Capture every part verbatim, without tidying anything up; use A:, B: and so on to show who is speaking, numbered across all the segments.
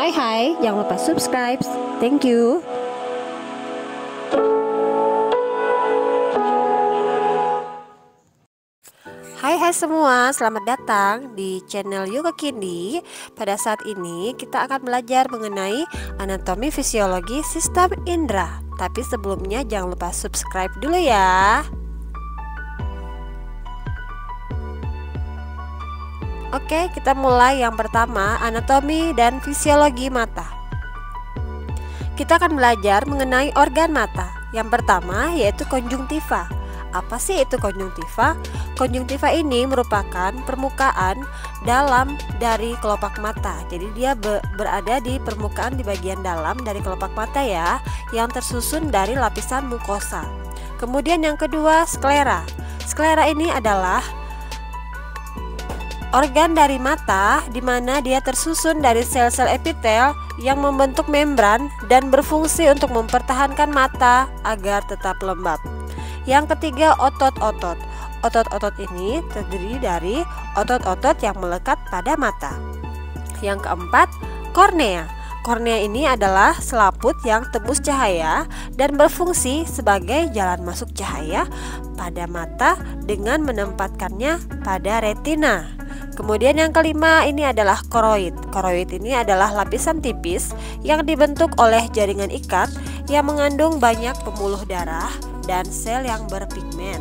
A: Hai hai, jangan lupa subscribe. Thank you. Hai hai semua, selamat datang di channel Yoga Kindi. Pada saat ini kita akan belajar mengenai anatomi fisiologi sistem indera. Tapi sebelumnya jangan lupa subscribe dulu ya. Oke, kita mulai. Yang pertama, anatomi dan fisiologi mata. Kita akan belajar mengenai organ mata. Yang pertama yaitu konjungtiva. Apa sih itu konjungtiva? Konjungtiva ini merupakan permukaan dalam dari kelopak mata. Jadi dia be berada di permukaan di bagian dalam dari kelopak mata ya, yang tersusun dari lapisan mukosa. Kemudian yang kedua, sklera. Sklera ini adalah organ dari mata di mana dia tersusun dari sel-sel epitel yang membentuk membran dan berfungsi untuk mempertahankan mata agar tetap lembab. Yang ketiga, otot-otot. Otot-otot ini terdiri dari otot-otot yang melekat pada mata. Yang keempat, kornea. Kornea ini adalah selaput yang tembus cahaya dan berfungsi sebagai jalan masuk cahaya pada mata dengan menempatkannya pada retina. Kemudian yang kelima ini adalah koroid. Koroid ini adalah lapisan tipis yang dibentuk oleh jaringan ikat yang mengandung banyak pembuluh darah dan sel yang berpigmen.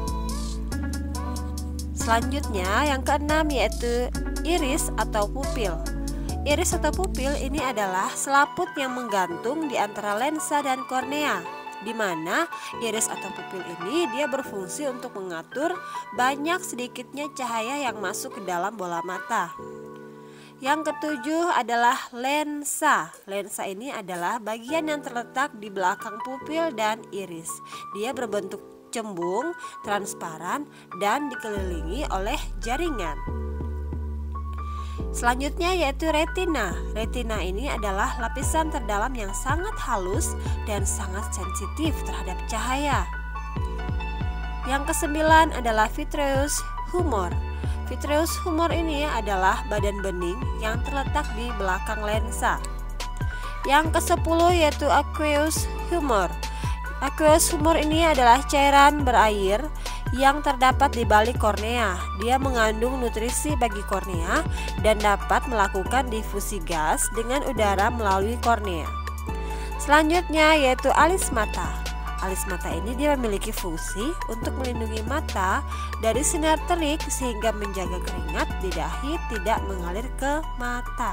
A: Selanjutnya yang keenam yaitu iris atau pupil. Iris atau pupil ini adalah selaput yang menggantung di antara lensa dan kornea, di mana iris atau pupil ini dia berfungsi untuk mengatur banyak sedikitnya cahaya yang masuk ke dalam bola mata. Yang ketujuh adalah lensa. Lensa ini adalah bagian yang terletak di belakang pupil dan iris. Dia berbentuk cembung, transparan, dan dikelilingi oleh jaringan. Selanjutnya yaitu retina. Retina ini adalah lapisan terdalam yang sangat halus dan sangat sensitif terhadap cahaya. Yang kesembilan adalah vitreous humor. Vitreous humor ini adalah badan bening yang terletak di belakang lensa. Yang kesepuluh yaitu aqueous humor. Aqueous humor ini adalah cairan berair yang terdapat di balik kornea. Dia mengandung nutrisi bagi kornea dan dapat melakukan difusi gas dengan udara melalui kornea. Selanjutnya yaitu alis mata. Alis mata ini dia memiliki fungsi untuk melindungi mata dari sinar terik sehingga menjaga keringat di dahi tidak mengalir ke mata.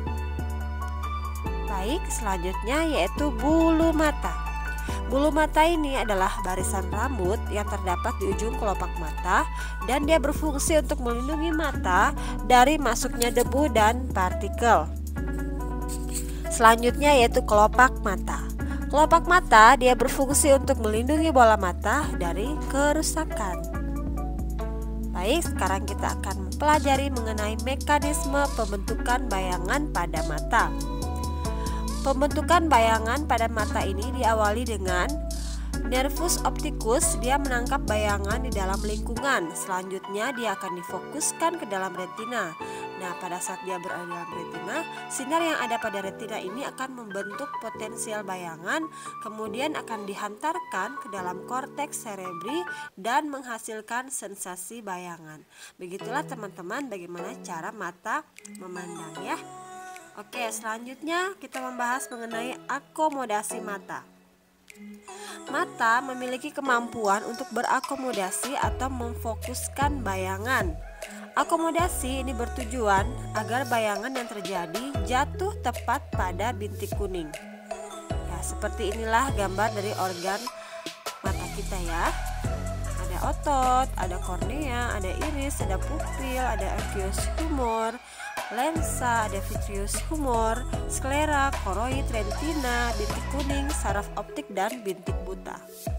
A: Baik, selanjutnya yaitu bulu mata. Bulu mata ini adalah barisan rambut yang terdapat di ujung kelopak mata dan dia berfungsi untuk melindungi mata dari masuknya debu dan partikel. Selanjutnya yaitu kelopak mata. Kelopak mata dia berfungsi untuk melindungi bola mata dari kerusakan. Baik, sekarang kita akan mempelajari mengenai mekanisme pembentukan bayangan pada mata. Pembentukan bayangan pada mata ini diawali dengan nervus opticus. Dia menangkap bayangan di dalam lingkungan. Selanjutnya dia akan difokuskan ke dalam retina. Nah, pada saat dia berada dalam retina, sinar yang ada pada retina ini akan membentuk potensial bayangan, kemudian akan dihantarkan ke dalam korteks cerebri dan menghasilkan sensasi bayangan. Begitulah teman-teman bagaimana cara mata memandang ya. Oke, selanjutnya kita membahas mengenai akomodasi mata. Mata memiliki kemampuan untuk berakomodasi atau memfokuskan bayangan. Akomodasi ini bertujuan agar bayangan yang terjadi jatuh tepat pada bintik kuning. Ya, seperti inilah gambar dari organ mata kita ya. Ada otot, ada kornea, ada iris, ada pupil, ada aqueous humor, lensa, ada vitreous humor, sklera, koroid, retina, bintik kuning, saraf optik, dan bintik buta.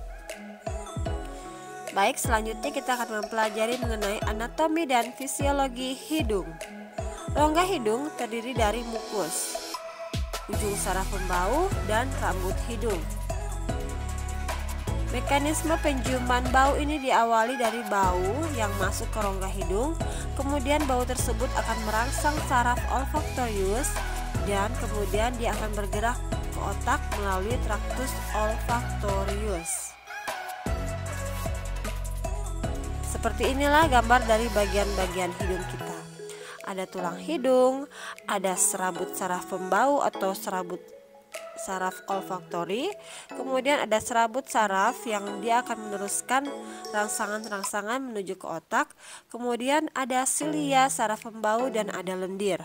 A: Baik, selanjutnya kita akan mempelajari mengenai anatomi dan fisiologi hidung. Rongga hidung terdiri dari mukus, ujung saraf pembau, dan rambut hidung. Mekanisme penciuman bau ini diawali dari bau yang masuk ke rongga hidung, kemudian bau tersebut akan merangsang saraf olfaktorius dan kemudian dia akan bergerak ke otak melalui traktus olfaktorius. Seperti inilah gambar dari bagian-bagian hidung kita. Ada tulang hidung, ada serabut saraf pembau atau serabut saraf olfaktori, kemudian ada serabut saraf yang dia akan meneruskan rangsangan-rangsangan menuju ke otak, kemudian ada silia saraf pembau, dan ada lendir.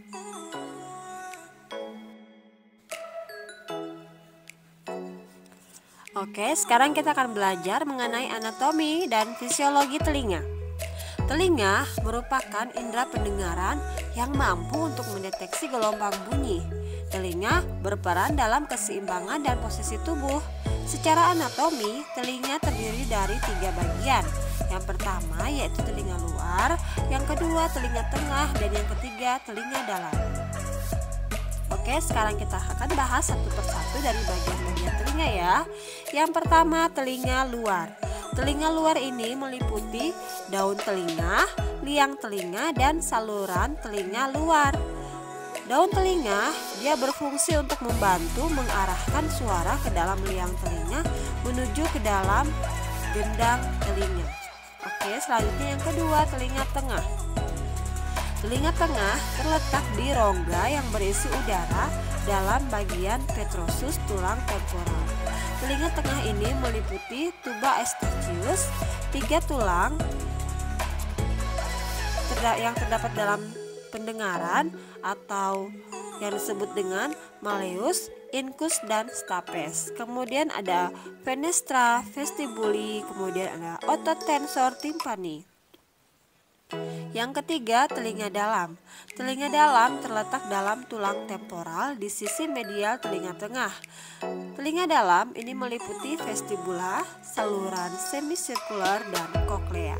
A: Oke, sekarang kita akan belajar mengenai anatomi dan fisiologi telinga. Telinga merupakan indera pendengaran yang mampu untuk mendeteksi gelombang bunyi. Telinga berperan dalam keseimbangan dan posisi tubuh. Secara anatomi, telinga terdiri dari tiga bagian. Yang pertama yaitu telinga luar, yang kedua telinga tengah, dan yang ketiga telinga dalam. Oke, sekarang kita akan bahas satu persatu dari bagian-bagian telinga ya. Yang pertama, telinga luar. Telinga luar ini meliputi daun telinga, liang telinga, dan saluran telinga luar. Daun telinga dia berfungsi untuk membantu mengarahkan suara ke dalam liang telinga menuju ke dalam gendang telinga. Oke, selanjutnya yang kedua, telinga tengah. Telinga tengah terletak di rongga yang berisi udara dalam bagian petrosus tulang temporal. Telinga tengah ini meliputi tuba eustachius, tiga tulang yang terdapat dalam pendengaran atau yang disebut dengan malleus, incus, dan stapes. Kemudian ada fenestra, vestibuli, kemudian ada otot tensor timpani. Yang ketiga, telinga dalam. Telinga dalam terletak dalam tulang temporal di sisi medial telinga tengah. Telinga dalam ini meliputi vestibula, saluran semisirkular, dan koklea.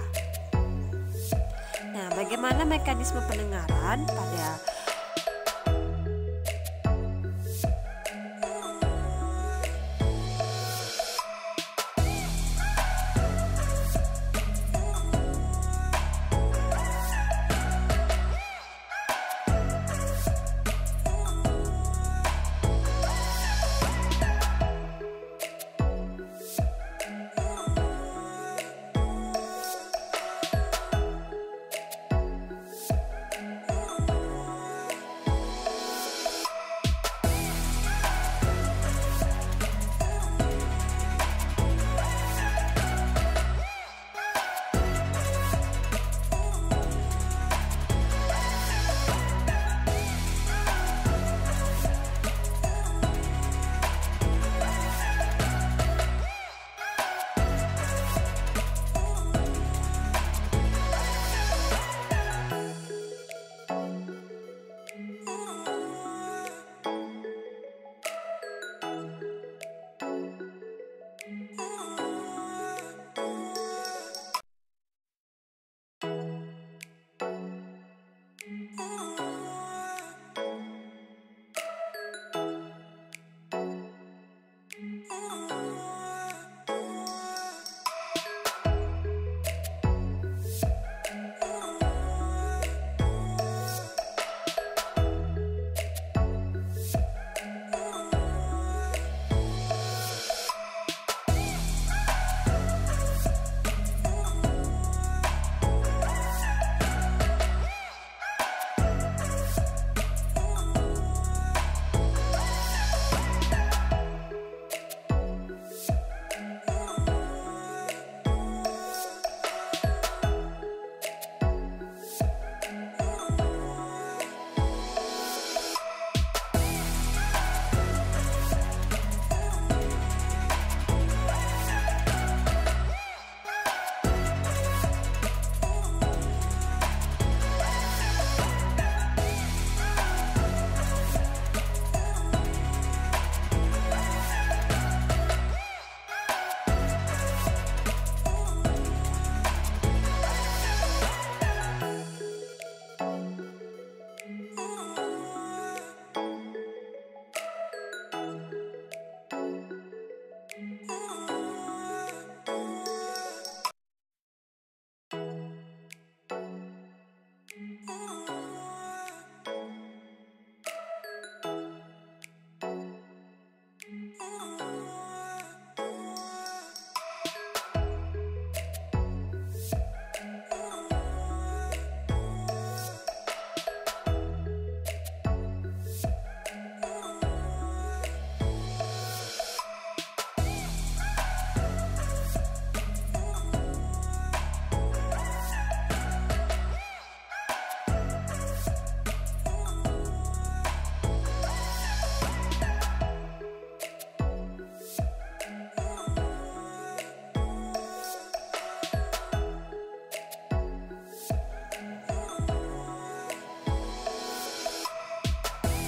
A: Nah, bagaimana mekanisme pendengaran pada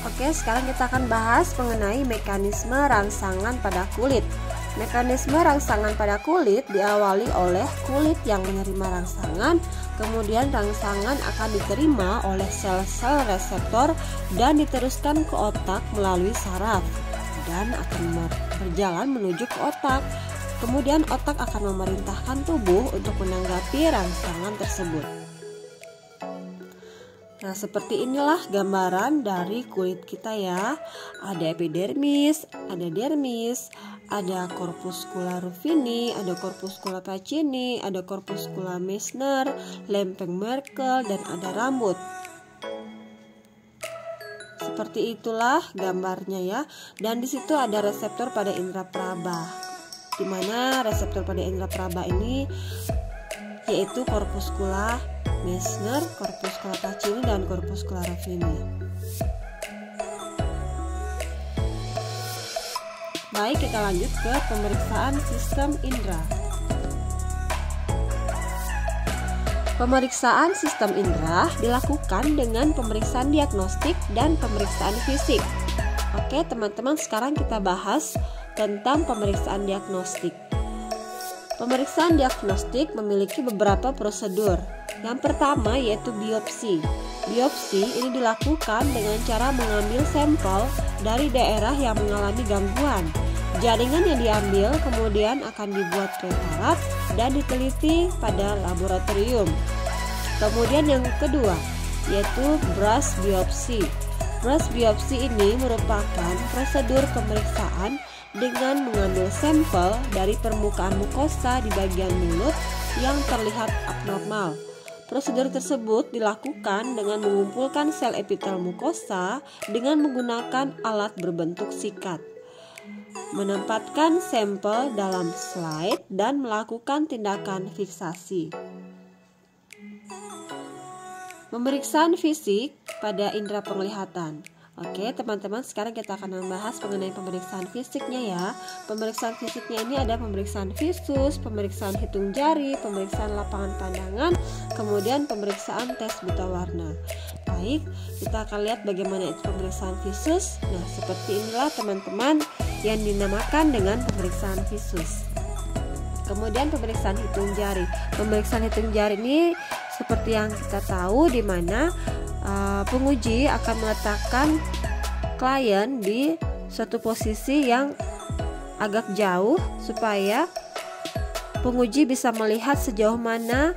A: Oke, sekarang kita akan bahas mengenai mekanisme rangsangan pada kulit. Mekanisme rangsangan pada kulit diawali oleh kulit yang menerima rangsangan, kemudian rangsangan akan diterima oleh sel-sel reseptor dan diteruskan ke otak melalui saraf dan akan berjalan menuju ke otak. Kemudian otak akan memerintahkan tubuh untuk menanggapi rangsangan tersebut. Nah, seperti inilah gambaran dari kulit kita ya. Ada epidermis, ada dermis, ada corpuscula rufini, ada corpuscula pacini, ada corpuscula Meissner, lempeng Merkel, dan ada rambut. Seperti itulah gambarnya ya. Dan di situ ada reseptor pada indera peraba. Di mana reseptor pada indera peraba ini yaitu corpuscula Meissner, corpuscula pacini, dan corpuscula rufini. Baik, kita lanjut ke pemeriksaan sistem indera. Pemeriksaan sistem indera dilakukan dengan pemeriksaan diagnostik dan pemeriksaan fisik. Oke, teman-teman, sekarang kita bahas tentang pemeriksaan diagnostik. Pemeriksaan diagnostik memiliki beberapa prosedur. Yang pertama yaitu biopsi. Biopsi ini dilakukan dengan cara mengambil sampel dari daerah yang mengalami gangguan. Jaringan yang diambil kemudian akan dibuat preparat dan diteliti pada laboratorium. Kemudian yang kedua yaitu brush biopsi. Brush biopsi ini merupakan prosedur pemeriksaan dengan mengambil sampel dari permukaan mukosa di bagian mulut yang terlihat abnormal. Prosedur tersebut dilakukan dengan mengumpulkan sel epitel mukosa dengan menggunakan alat berbentuk sikat, menempatkan sampel dalam slide, dan melakukan tindakan fiksasi. Pemeriksaan fisik pada indera penglihatan. Oke, teman-teman, sekarang kita akan membahas mengenai pemeriksaan fisiknya ya. Pemeriksaan fisiknya ini ada pemeriksaan visus, pemeriksaan hitung jari, pemeriksaan lapangan pandangan, kemudian pemeriksaan tes buta warna. Baik, kita akan lihat bagaimana itu pemeriksaan visus. Nah, seperti inilah teman-teman yang dinamakan dengan pemeriksaan visus. Kemudian pemeriksaan hitung jari. Pemeriksaan hitung jari ini seperti yang kita tahu, di mana Uh, penguji akan meletakkan klien di suatu posisi yang agak jauh supaya penguji bisa melihat sejauh mana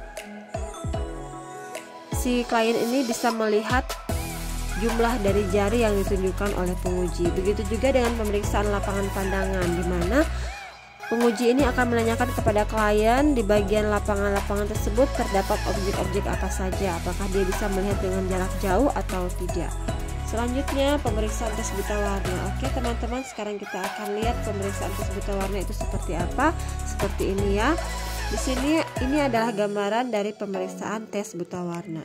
A: si klien ini bisa melihat jumlah dari jari yang ditunjukkan oleh penguji. Begitu juga dengan pemeriksaan lapangan pandangan, di mana penguji ini akan menanyakan kepada klien di bagian lapangan-lapangan tersebut terdapat objek-objek apa saja, apakah dia bisa melihat dengan jarak jauh atau tidak. Selanjutnya pemeriksaan tes buta warna. Oke teman-teman, sekarang kita akan lihat pemeriksaan tes buta warna itu seperti apa. Seperti ini ya. Di sini ini adalah gambaran dari pemeriksaan tes buta warna.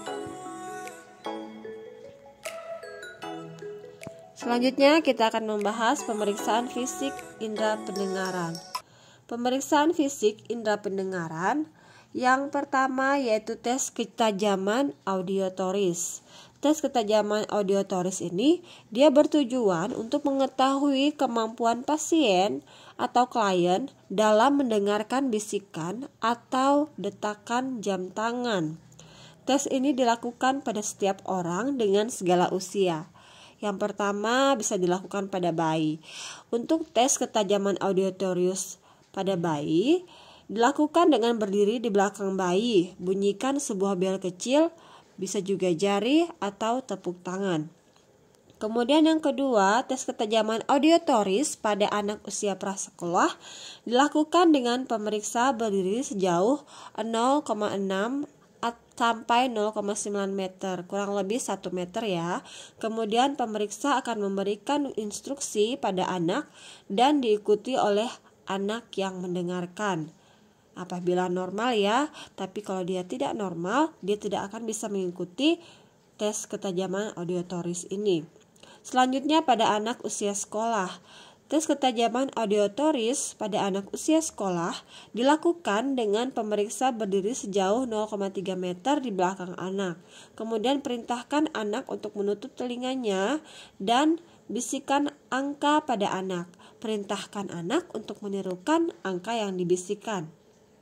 A: Selanjutnya kita akan membahas pemeriksaan fisik indera pendengaran. Pemeriksaan fisik indera pendengaran yang pertama yaitu tes ketajaman audiotoris. Tes ketajaman audiotoris ini dia bertujuan untuk mengetahui kemampuan pasien atau klien dalam mendengarkan bisikan atau detakan jam tangan. Tes ini dilakukan pada setiap orang dengan segala usia. Yang pertama bisa dilakukan pada bayi. Untuk tes ketajaman audiotorius pada bayi dilakukan dengan berdiri di belakang bayi, bunyikan sebuah bel kecil, bisa juga jari atau tepuk tangan. Kemudian yang kedua, tes ketajaman audiotoris pada anak usia prasekolah dilakukan dengan pemeriksa berdiri sejauh nol koma enam sampai nol koma sembilan meter, kurang lebih satu meter ya. Kemudian pemeriksa akan memberikan instruksi pada anak dan diikuti oleh anak yang mendengarkan. Apabila normal ya, tapi kalau dia tidak normal, dia tidak akan bisa mengikuti tes ketajaman audiotoris ini. Selanjutnya pada anak usia sekolah. Tes ketajaman auditoris pada anak usia sekolah dilakukan dengan pemeriksa berdiri sejauh nol koma tiga meter di belakang anak. Kemudian perintahkan anak untuk menutup telinganya dan bisikan angka pada anak. Perintahkan anak untuk menirukan angka yang dibisikkan.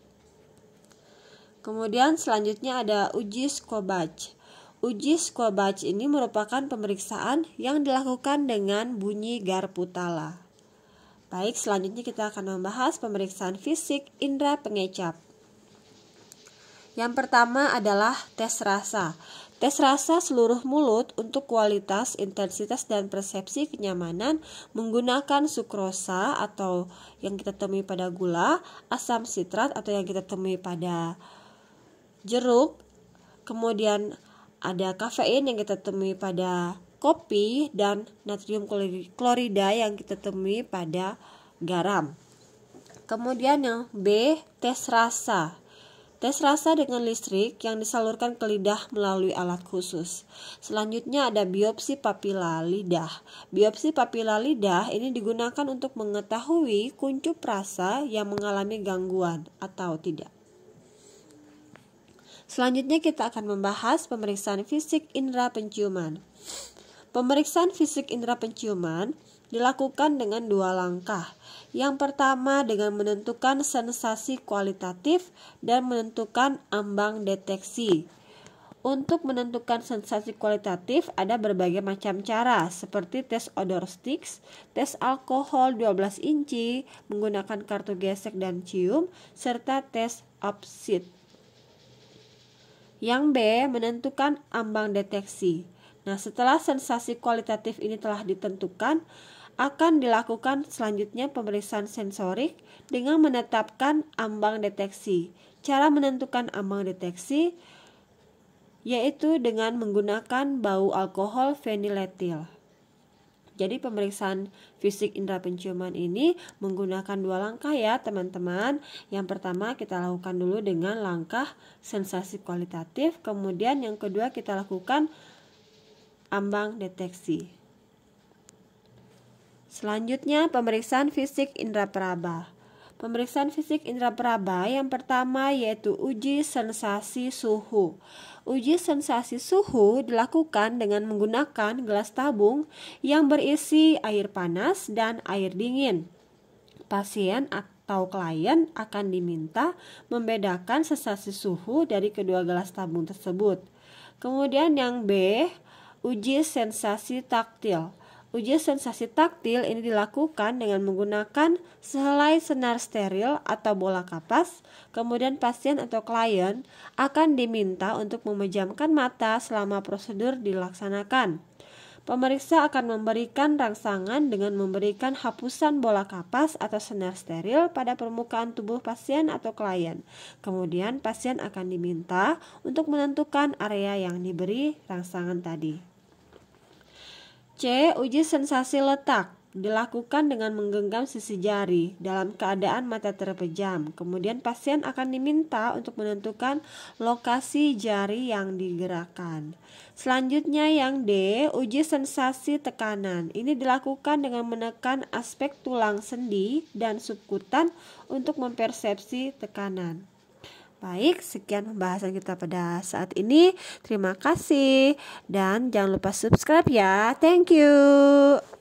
A: Kemudian selanjutnya ada uji Skobach. Uji Skobach ini merupakan pemeriksaan yang dilakukan dengan bunyi garpu tala. Baik, selanjutnya kita akan membahas pemeriksaan fisik indera pengecap. Yang pertama adalah tes rasa. Tes rasa seluruh mulut untuk kualitas, intensitas, dan persepsi kenyamanan menggunakan sukrosa atau yang kita temui pada gula, asam sitrat atau yang kita temui pada jeruk, kemudian ada kafein yang kita temui pada kopi, dan natrium klorida yang kita temui pada garam. Kemudian yang B, tes rasa. Tes rasa dengan listrik yang disalurkan ke lidah melalui alat khusus. Selanjutnya ada biopsi papila lidah. Biopsi papila lidah ini digunakan untuk mengetahui kuncup rasa yang mengalami gangguan atau tidak. Selanjutnya kita akan membahas pemeriksaan fisik indera penciuman. Pemeriksaan fisik indera penciuman dilakukan dengan dua langkah. Yang pertama dengan menentukan sensasi kualitatif dan menentukan ambang deteksi. Untuk menentukan sensasi kualitatif ada berbagai macam cara, seperti tes odor sticks, tes alkohol dua belas inci, menggunakan kartu gesek dan cium, serta tes Upsit. Yang B, menentukan ambang deteksi. Nah, setelah sensasi kualitatif ini telah ditentukan, akan dilakukan selanjutnya pemeriksaan sensorik dengan menetapkan ambang deteksi. Cara menentukan ambang deteksi yaitu dengan menggunakan bau alkohol feniletil. Jadi pemeriksaan fisik indera penciuman ini menggunakan dua langkah ya teman-teman. Yang pertama kita lakukan dulu dengan langkah sensasi kualitatif, kemudian yang kedua kita lakukan ambang deteksi. Selanjutnya pemeriksaan fisik indera peraba. Pemeriksaan fisik indera peraba yang pertama yaitu uji sensasi suhu. Uji sensasi suhu dilakukan dengan menggunakan gelas tabung yang berisi air panas dan air dingin. Pasien atau klien akan diminta membedakan sensasi suhu dari kedua gelas tabung tersebut. Kemudian yang B, uji sensasi taktil. Uji sensasi taktil ini dilakukan dengan menggunakan sehelai senar steril atau bola kapas. Kemudian pasien atau klien akan diminta untuk memejamkan mata selama prosedur dilaksanakan. Pemeriksa akan memberikan rangsangan dengan memberikan hapusan bola kapas atau senar steril pada permukaan tubuh pasien atau klien. Kemudian pasien akan diminta untuk menentukan area yang diberi rangsangan tadi. C. Uji sensasi letak. Dilakukan dengan menggenggam sisi jari dalam keadaan mata terpejam. Kemudian pasien akan diminta untuk menentukan lokasi jari yang digerakkan. Selanjutnya yang D, uji sensasi tekanan. Ini dilakukan dengan menekan aspek tulang sendi dan subkutan untuk mempersepsi tekanan. Baik, sekian pembahasan kita pada saat ini. Terima kasih dan jangan lupa subscribe ya. Thank you.